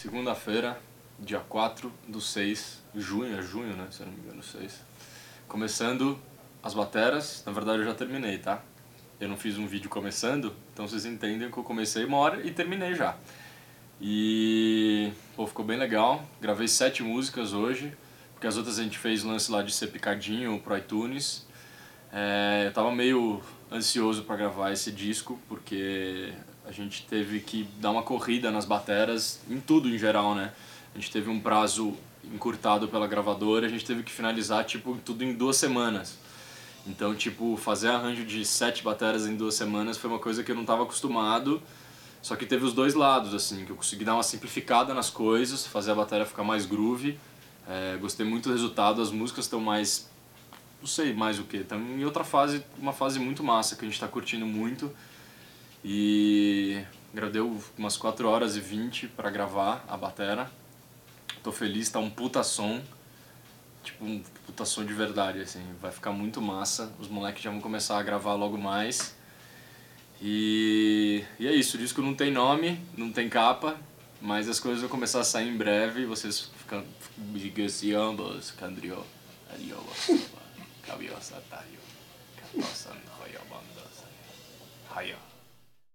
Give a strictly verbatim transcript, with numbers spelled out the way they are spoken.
Segunda-feira, dia quatro do seis, junho, é junho, né? Se eu não me engano, seis. Começando as bateras, na verdade eu já terminei, tá? Eu não fiz um vídeo começando, então vocês entendem que eu comecei uma hora e terminei já. E pô, ficou bem legal, gravei sete músicas hoje, porque as outras a gente fez lance lá de ser picadinho pro iTunes. É, eu tava meio ansioso pra gravar esse disco, porque a gente teve que dar uma corrida nas bateras, em tudo em geral, né? A gente teve um prazo encurtado pela gravadora, a gente teve que finalizar tipo tudo em duas semanas. Então, tipo, fazer arranjo de sete bateras em duas semanas foi uma coisa que eu não tava acostumado. Só que teve os dois lados, assim, que eu consegui dar uma simplificada nas coisas, fazer a bateria ficar mais groove. É, gostei muito do resultado, as músicas estão mais... não sei mais o que, estão em outra fase, uma fase muito massa, que a gente tá curtindo muito. E... deu umas quatro horas e vinte pra gravar a batera. Tô feliz, tá um puta som. Tipo, um puta som de verdade, assim, vai ficar muito massa. Os moleques já vão começar a gravar logo mais. E, e é isso, o disco não tem nome, não tem capa, mas as coisas vão começar a sair em breve e vocês ficam ambos, Candrio, Arioba, Cabiosa, Tario, Catosan, Royobandas, Hayo.